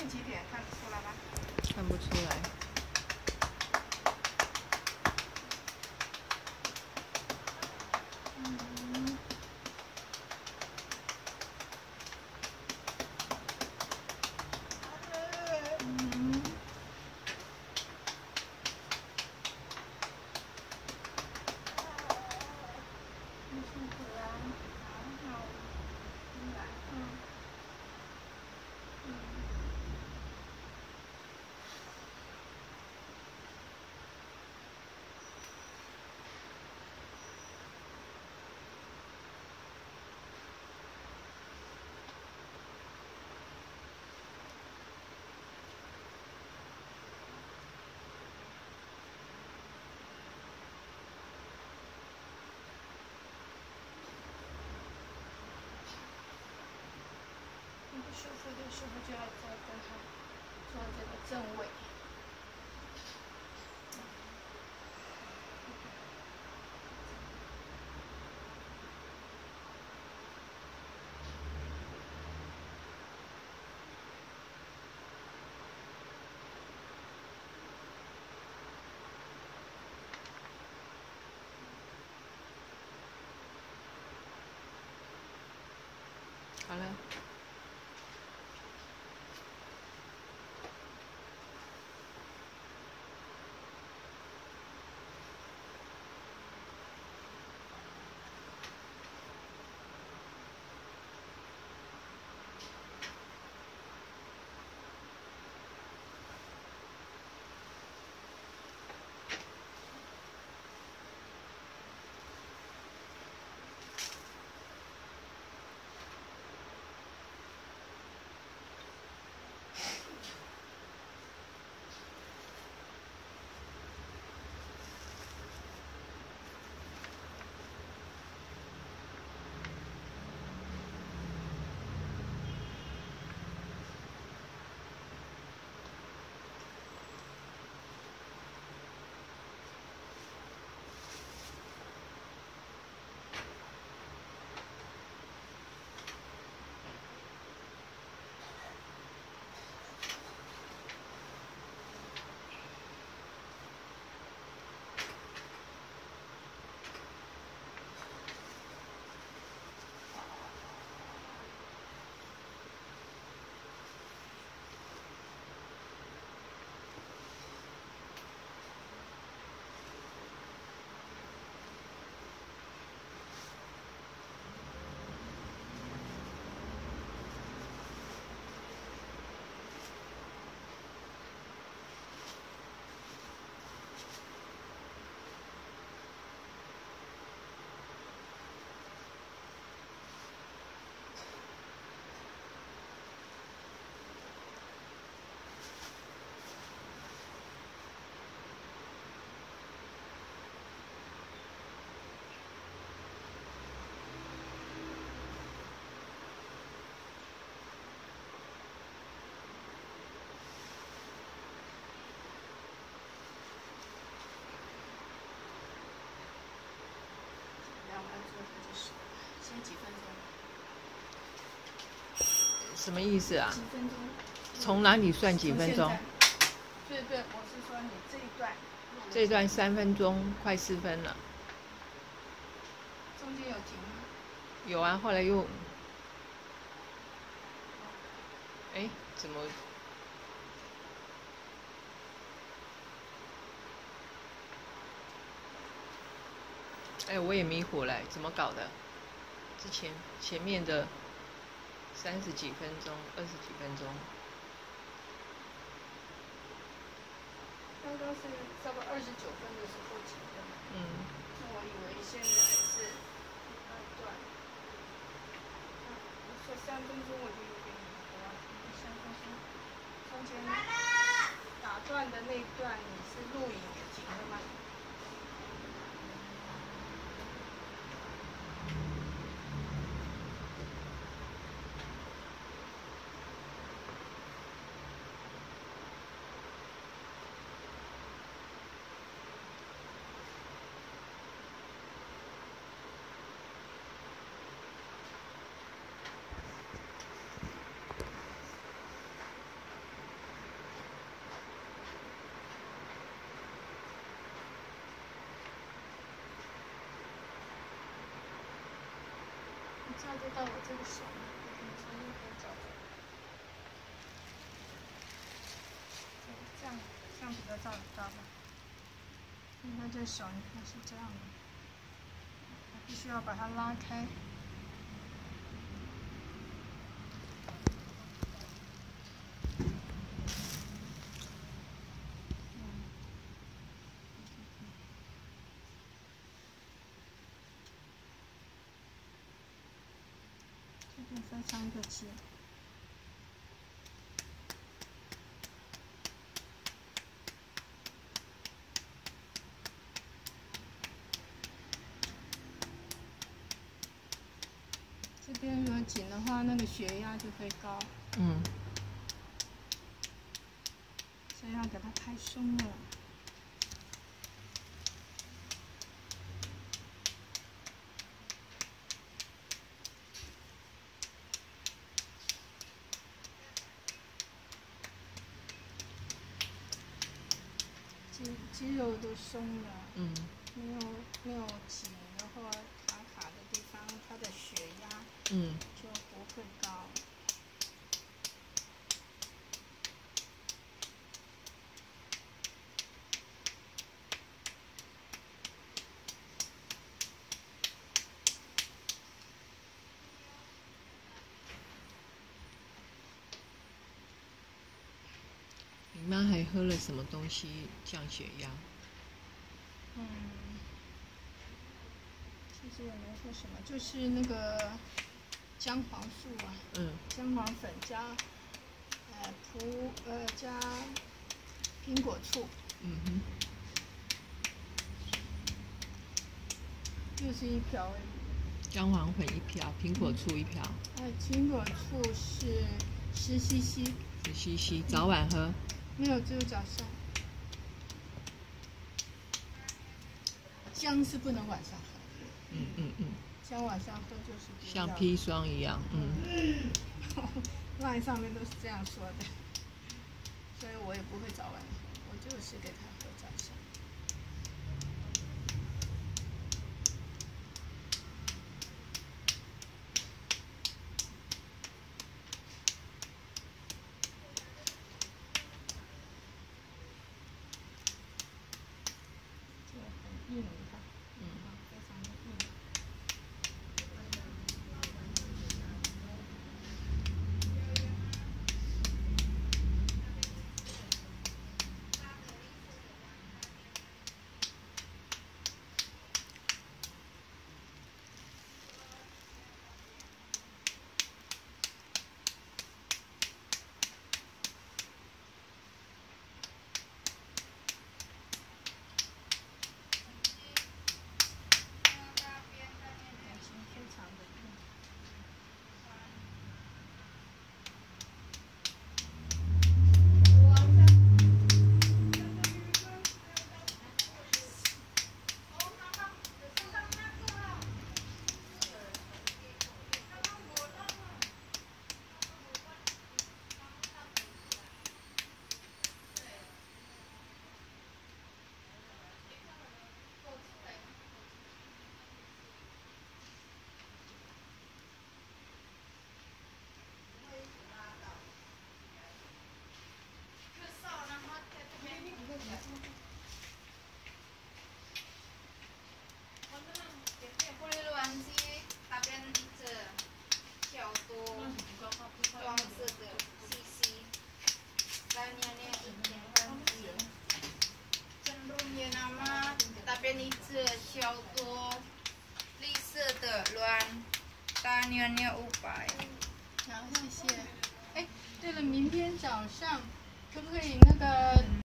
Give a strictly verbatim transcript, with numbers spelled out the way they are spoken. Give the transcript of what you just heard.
近几点看得出来吗？ 看不出来。 嗯。嗯。你辛苦了，好好，来，嗯。嗯。不舒服的时候就要做跟他做这个正位。 好了。 先几分钟。 什么意思啊？ 几分钟。 从哪里算几分钟？ 对对，我是说你这一段。 这一段三分钟，快四分了。 中间有停吗？ 有啊，后来又……哎，怎么？哎，我也迷糊了，怎么搞的？之前前面的三十几分钟、二十几分钟， 刚刚是差不多二十九分的时候停的。嗯。那我以为现在是第二段。啊，你说三分钟我就有点迷糊了，三分钟中间打断的那段你是录影也停了吗？ 照就到我这个手了，从那边照的。这样这样比较照得到吧？你看这手，你看是这样的，必须要把它拉开。这边分三个结。这边如果紧的话，那个血压就会高。 嗯。 所以要给它拍松了。肌肌肉都松了。 嗯。 没有没有紧的话，卡卡的地方，它的血压嗯就不会高。 你妈还喝了什么东西降血压？ 嗯，其实也没喝什么，就是那个姜黄素啊， 嗯， 姜黄粉加呃葡呃加苹果醋， 嗯哼， 就是一瓢而已。 姜黄粉一瓢，苹果醋一瓢。 呃，苹果醋是十 C C。 十 C C， 早晚喝？ 没有，只有早上。姜是不能晚上喝。 嗯嗯嗯。 姜晚上喝就是像砒霜一样，嗯。 line 上面都是这样说的，所以我也不会早晚喝，我就是给他喝早上。这个很硬，你看，嗯，非常的硬。 叫做绿色的卵，大妞妞五百。 好，谢谢。哎，对了，明天早上可不可以那个？